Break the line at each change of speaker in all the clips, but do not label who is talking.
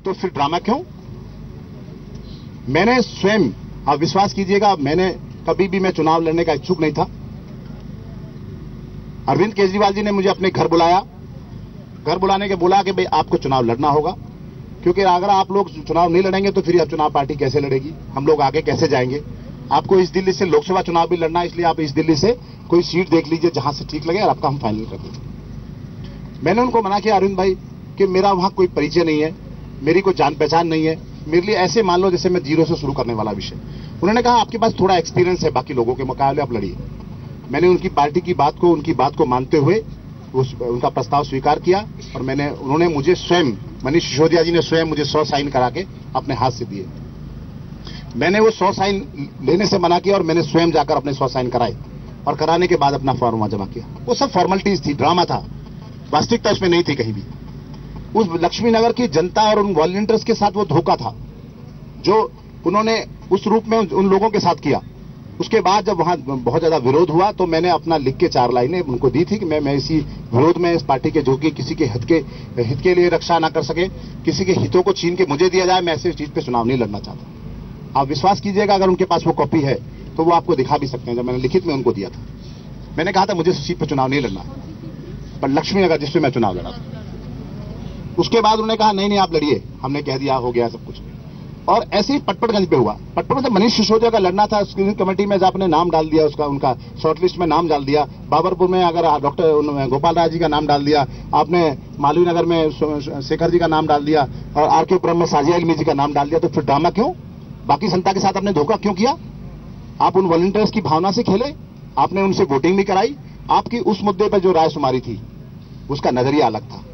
तो फिर ड्रामा क्यों? मैंने स्वयं, आप विश्वास कीजिएगा, मैंने कभी भी मैं चुनाव लड़ने का इच्छुक नहीं था। अरविंद केजरीवाल जी ने मुझे अपने घर बुलाया, घर बुलाने के बोला कि भाई आपको चुनाव लड़ना होगा, क्योंकि अगर आप लोग चुनाव नहीं लड़ेंगे तो फिर यह चुनाव पार्टी कैसे लड़ेगी, हम लोग आगे कैसे जाएंगे। आपको इस दिल्ली से लोकसभा चुनाव भी लड़ना है, इसलिए आप इस दिल्ली से कोई सीट देख लीजिए जहां से ठीक लगे और आपका हम फाइनल कर देंगे। मैंने उनको मना किया, अरविंद भाई, कि मेरा वहां कोई परिचय नहीं है, मेरी कोई जान पहचान नहीं है, मेरे लिए ऐसे मान लो जैसे मैं जीरो से शुरू करने वाला विषय। उन्होंने कहा आपके पास थोड़ा एक्सपीरियंस है बाकी लोगों के मुकाबले, आप लड़िए। मैंने उनकी पार्टी की बात को, उनकी बात को मानते हुए उनका प्रस्ताव स्वीकार किया और उन्होंने मुझे स्वयं, मनीष सिसोदिया जी ने स्वयं मुझे 100 साइन करा के अपने हाथ से दिए। मैंने वो 100 साइन लेने से मना किया और मैंने स्वयं जाकर अपने 100 साइन कराए और कराने के बाद अपना फॉर्म जमा किया। वो सब फॉर्मेलिटीज थी, ड्रामा था, वास्तविकता उसमें नहीं थी कहीं भी। उस लक्ष्मीनगर की जनता और उन वॉलंटियर्स के साथ वो धोखा था जो उन्होंने उस रूप में उन लोगों के साथ किया। उसके बाद जब वहां बहुत ज्यादा विरोध हुआ तो मैंने अपना लिख के 4 लाइनें उनको दी थी कि मैं इसी विरोध में, इस पार्टी के जो कि किसी के हित के लिए रक्षा ना कर सके, किसी के हितों को छीन के मुझे दिया जाए, मैं ऐसे चीज पे चुनाव नहीं लड़ना चाहता। आप विश्वास कीजिएगा, अगर उनके पास वो कॉपी है तो वो आपको दिखा भी सकते हैं। जब मैंने लिखित में उनको दिया था, मैंने कहा था मुझे इस सीट पर चुनाव नहीं लड़ना, पर लक्ष्मीनगर जिसपे मैं चुनाव लड़ा था। उसके बाद उन्होंने कहा नहीं आप लड़िए, हमने कह दिया, हो गया सब कुछ। और ऐसे ही पटपटगंज पे हुआ। पटपट में मनीष सिसोदिया का लड़ना था, स्क्रीनिंग कमेटी में आपने नाम डाल दिया, उसका उनका शॉर्टलिस्ट में नाम डाल दिया। बाबरपुर में अगर डॉक्टर गोपाल राय जी का नाम डाल दिया आपने, मालवीय नगर में शेखर जी का नाम डाल दिया और आरकेपुरम में साजिया इल्मी जी का नाम डाल दिया, तो फिर ड्रामा क्यों? बाकी जनता के साथ आपने धोखा क्यों किया? आप उन वॉलंटियर्स की भावना से खेले, आपने उनसे वोटिंग भी कराई। आपकी उस मुद्दे पर जो रायशुमारी थी उसका नजरिया अलग था।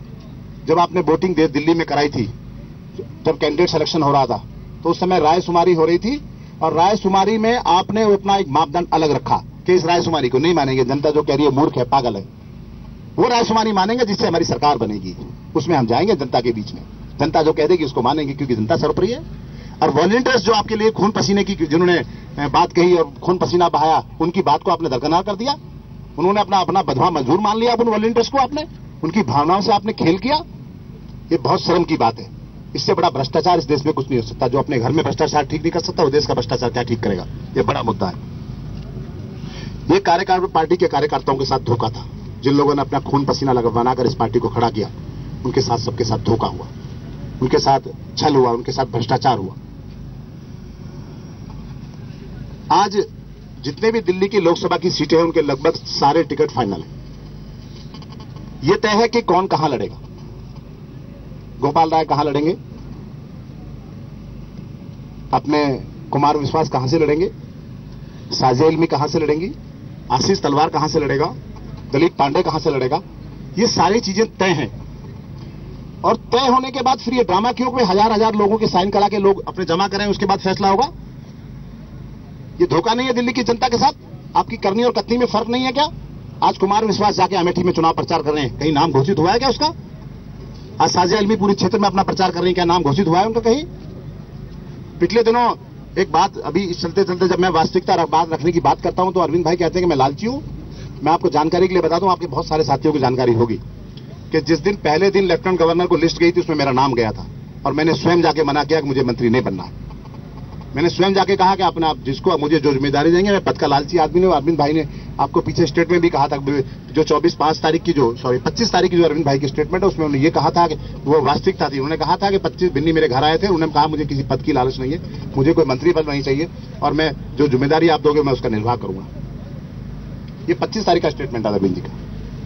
जब आपने वोटिंग दिल्ली में कराई थी, जब कैंडिडेट सिलेक्शन हो रहा था, तो उस समय रायशुमारी हो रही थी और रायशुमारी में आपने अपना एक मापदंड अलग रखा कि इस रायशुमारी को नहीं मानेंगे, जनता जो कह रही है मूर्ख है, पागल है, वो रायशुमारी मानेंगे जिससे हमारी सरकार बनेगी, उसमें हम जाएंगे जनता के बीच में। जनता जो कह देगी उसको मानेंगे, क्योंकि जनता सर्वोपरि है। और वॉलंटियर्स जो आपके लिए खून पसीने की जिन्होंने बात कही और खून पसीना बहाया, उनकी बात को आपने दरकिनार कर दिया। उन्होंने अपना बधवा मजदूर मान लिया। उन वॉलंटियर्स को आपने, उनकी भावनाओं से आपने खेल किया। ये बहुत शर्म की बात है। इससे बड़ा भ्रष्टाचार इस देश में कुछ नहीं हो सकता। जो अपने घर में भ्रष्टाचार ठीक नहीं कर सकता, वो देश का भ्रष्टाचार क्या ठीक करेगा? ये बड़ा मुद्दा है। ये कार्यकारिणी पार्टी के कार्यकर्ताओं के साथ धोखा था। जिन लोगों ने अपना खून पसीना बनाकर इस पार्टी को खड़ा किया, उनके साथ सबके साथ धोखा हुआ, उनके साथ छल हुआ, उनके साथ भ्रष्टाचार हुआ। आज जितने भी दिल्ली की लोकसभा की सीटें हैं, उनके लगभग सारे टिकट फाइनल हैं। यह तय है कि कौन कहां लड़ेगा। गोपाल राय कहां लड़ेंगे, अपने कुमार विश्वास कहां से लड़ेंगे, साजिया इल्मी कहां से लड़ेंगी, आशीष तलवार कहां से लड़ेगा, दलीप पांडे कहां से लड़ेगा, ये सारी चीजें तय हैं। और तय होने के बाद फिर ये ड्रामा क्यों कि हजार लोगों के साइन करा के लोग अपने जमा करें, उसके बाद फैसला होगा? ये धोखा नहीं है दिल्ली की जनता के साथ? आपकी करनी और कथनी में फर्क नहीं है क्या? आज कुमार विश्वास जाके अमेठी में चुनाव प्रचार कर रहे हैं, कहीं नाम घोषित हुआ है क्या उसका? आज साजिया इल्मी पूरे क्षेत्र में अपना प्रचार कर रही है, क्या नाम घोषित हुआ है उनका कहीं? पिछले दिनों एक बात, अभी चलते चलते जब मैं वास्तविकता बात रखने की बात करता हूं तो अरविंद भाई कहते हैं कि मैं लालची हूं। मैं आपको जानकारी के लिए बता दूं, आपके बहुत सारे साथियों को जानकारी होगी कि जिस दिन पहले दिन लेफ्टिनेंट गवर्नर को लिस्ट गई थी, उसमें मेरा नाम गया था और मैंने स्वयं जाके मना किया कि मुझे मंत्री नहीं बनना है। मैंने स्वयं जाके कहा कि अपना जिसको मुझे जो जिम्मेदारी देंगे, मैं पद का लालची आदमी नहीं हूं। अरविंद भाई ने आपको पीछे स्टेटमेंट में भी कहा था, जो 25 तारीख की जो 25 तारीख की जो अरविंद भाई की स्टेटमेंट है, उसमें उन्होंने ये कहा था कि वो वास्तविकता थी। उन्होंने कहा था कि 25 भिन्नी मेरे घर आए थे, उन्होंने कहा मुझे किसी पद की लालच नहीं है, मुझे कोई मंत्री पद नहीं चाहिए और मैं जो जिम्मेदारी आप दोगे मैं उसका निर्वाह करूंगा। ये 25 तारीख का स्टेटमेंट था अरविंद जी का।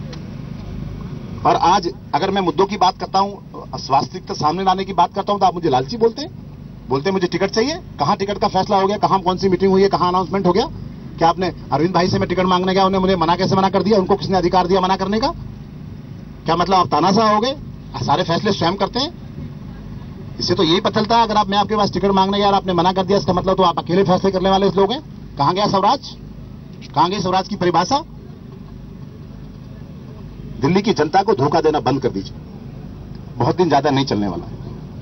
और आज अगर मैं मुद्दों की बात करता हूं, वास्तविकता सामने लाने की बात करता हूं, तो आप मुझे लालची बोलते हैं, मुझे टिकट चाहिए। कहां टिकट का फैसला हो गया, कहां कौन सी मीटिंग हुई है, कहां अनाउंसमेंट हो गया? क्या आपने अरविंद भाई से मैं टिकट मांगने गया, उन्हें मुझे मना कैसे मना कर दिया? उनको किसने अधिकार दिया मना करने का? क्या मतलब आप तानाशाह हो गए, सारे फैसले स्वयं करते हैं? इससे तो यही पता चलता है, अगर मैं आपके पास टिकट मांगने गया और आपने मना कर दिया, इसका मतलब तो आप अकेले फैसले करने वाले लोग हैं। कहां गया स्वराज? कहां गई स्वराज की परिभाषा? दिल्ली की जनता को धोखा देना बंद कर दीजिए, बहुत दिन ज्यादा नहीं चलने वाला है।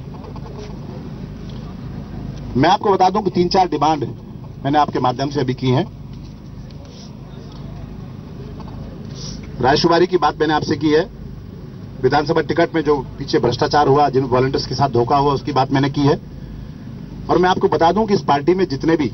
मैं आपको बता दूं कि 3-4 डिमांड मैंने आपके माध्यम से अभी की हैं। रायशुमारी की बात मैंने आपसे की है, विधानसभा टिकट में जो पीछे भ्रष्टाचार हुआ, जिन वॉलंटियर्स के साथ धोखा हुआ, उसकी बात मैंने की है। और मैं आपको बता दूं कि इस पार्टी में जितने भी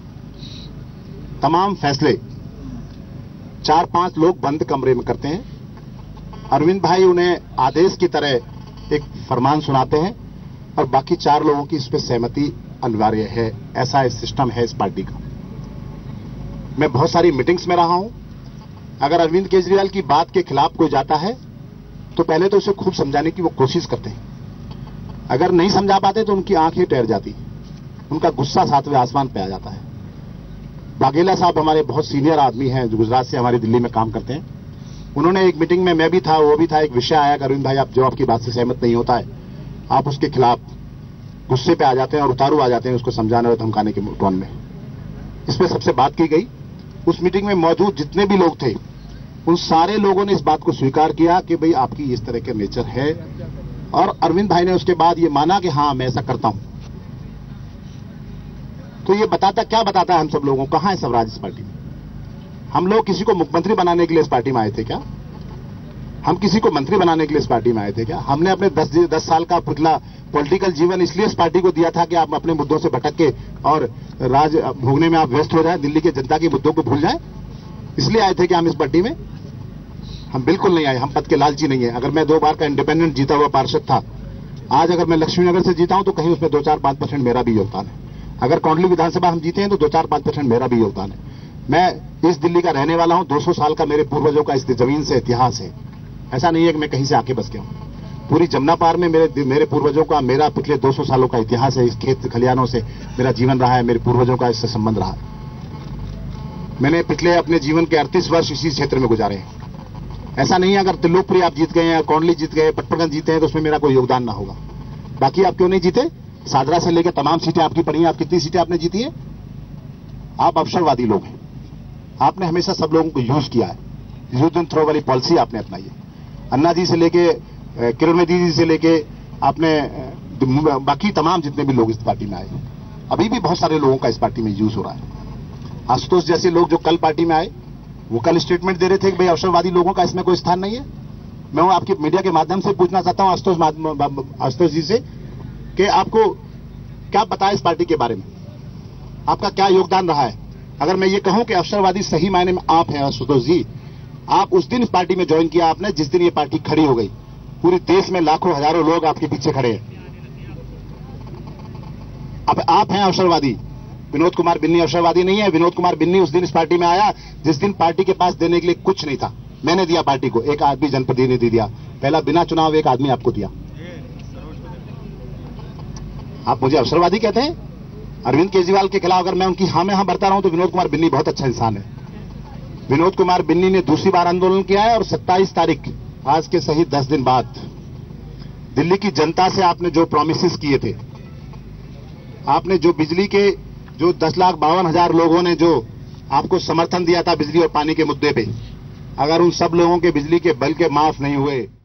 तमाम फैसले 4-5 लोग बंद कमरे में करते हैं। अरविंद भाई उन्हें आदेश की तरह एक फरमान सुनाते हैं और बाकी 4 लोगों की इस पर सहमति अनिवार्य है। ऐसा सिस्टम है इस पार्टी का। मैं बहुत सारी मीटिंग्स में रहा हूं। अगर अरविंद केजरीवाल की बात के खिलाफ कोई जाता है तो पहले तो उसे खूब समझाने की वो कोशिश करते हैं। अगर नहीं समझा पाते तो उनकी आंखें टेर जाती, उनका गुस्सा 7वें आसमान पे आ जाता है। वाघेला साहब हमारे बहुत सीनियर आदमी हैं जो गुजरात से हमारी दिल्ली में काम करते हैं। उन्होंने एक मीटिंग में, मैं भी था, वो भी था, एक विषय आया कि अरविंद भाई आप जो आपकी बात से सहमत नहीं होता है, आप उसके खिलाफ गुस्से पे आ जाते हैं और उतारू आ जाते हैं उसको समझाने और धमकाने के टोन में। इस पर सबसे बात की गई। उस मीटिंग में मौजूद जितने भी लोग थे उन सारे लोगों ने इस बात को स्वीकार किया कि भाई आपकी इस तरह के नेचर है। और अरविंद भाई ने उसके बाद ये माना कि हां मैं ऐसा करता हूं। तो ये क्या बताता है हम सब लोगों को, कहां है स्वराज इस पार्टी में? हम लोग किसी को मुख्यमंत्री बनाने के लिए इस पार्टी में आए थे क्या? हम किसी को मंत्री बनाने के लिए इस पार्टी में आए थे क्या? हमने अपने 10 साल का पिछला पॉलिटिकल जीवन इसलिए इस पार्टी को दिया था कि आप अपने मुद्दों से भटक के और राज भोगने में आप व्यस्त हो जाए, दिल्ली के जनता के मुद्दों को भूल जाए। इसलिए आए थे कि हम इस पार्टी में? हम बिल्कुल नहीं आए। हम पद के लालची नहीं है। अगर मैं 2 बार का इंडिपेंडेंट जीता हुआ पार्षद था, आज अगर मैं लक्ष्मीनगर से जीता हूं तो कहीं उसमें 2-4-5% मेरा भी योगदान है। अगर कौंडली विधानसभा हम जीते हैं तो 2-4-5% मेरा भी योगदान है। मैं इस दिल्ली का रहने वाला हूं। 200 साल का मेरे पूर्वजों का इस जमीन से इतिहास है। ऐसा नहीं है कि मैं कहीं से आके बस गया हूं। पूरी जमुना पार में मेरे पूर्वजों का, मेरा पिछले 200 सालों का इतिहास है। इस खेत खलिहानों से मेरा जीवन रहा है, मेरे पूर्वजों का इससे संबंध रहा। मैंने पिछले अपने जीवन के 38 वर्ष इसी क्षेत्र में गुजारे हैं। ऐसा नहीं है अगर त्रिलोकपुरी आप जीत गए हैं, कौंडली जीत गए, पटपरगंज जीते हैं तो उसमें मेरा कोई योगदान ना होगा। बाकी आप क्यों नहीं जीते? सादरा से लेकर तमाम सीटें आपकी पड़ी हैं। आप कितनी सीटें आपने जीती है? आप अवसरवादी लोग हैं। आपने हमेशा सब लोगों को यूज किया है। यूज एंड थ्रो वाली पॉलिसी आपने अपनाई है। अन्ना जी से लेके, किरण जी से लेके आपने बाकी तमाम जितने भी लोग इस पार्टी में आए, अभी भी बहुत सारे लोगों का इस पार्टी में यूज हो रहा है। आशुतोष जैसे लोग जो कल पार्टी में आए वो कल स्टेटमेंट दे रहे थे कि भाई अवसरवादी लोगों का इसमें कोई स्थान नहीं है। मैं आपके मीडिया के माध्यम से पूछना चाहता हूं आशुतोष जी से कि आपको क्या पता है इस पार्टी के बारे में, आपका क्या योगदान रहा है? अगर मैं ये कहूं कि अवसरवादी सही मायने में आप हैं आशुतोष जी, आप उस दिन इस पार्टी में ज्वाइन किया आपने जिस दिन ये पार्टी खड़ी हो गई। पूरे देश में लाखों हजारों लोग आपके पीछे खड़े हैं। अब आप हैं अवसरवादी। विनोद कुमार बिन्नी अवसरवादी नहीं है। विनोद कुमार बिन्नी उस दिन इस पार्टी में आया जिस दिन पार्टी के पास देने के लिए कुछ नहीं था। मैंने दिया पार्टी को, एक आदमी जनप्रतिनिधि दिया, पहला बिना चुनाव एक आदमी आपको दिया। आप मुझे अवसरवादी कहते हैं? अरविंद केजरीवाल के खिलाफ अगर मैं उनकी हां में हां भरता रहूं तो विनोद कुमार बिन्नी बहुत अच्छा इंसान है। विनोद कुमार बिन्नी ने दूसरी बार आंदोलन किया है और 27 तारीख, आज के सही 10 दिन बाद, दिल्ली की जनता से आपने जो प्रॉमिसेस किए थे, आपने जो बिजली के जो 10,52,000 लोगों ने जो आपको समर्थन दिया था बिजली और पानी के मुद्दे पे, अगर उन सब लोगों के बिजली के बिल के माफ नहीं हुए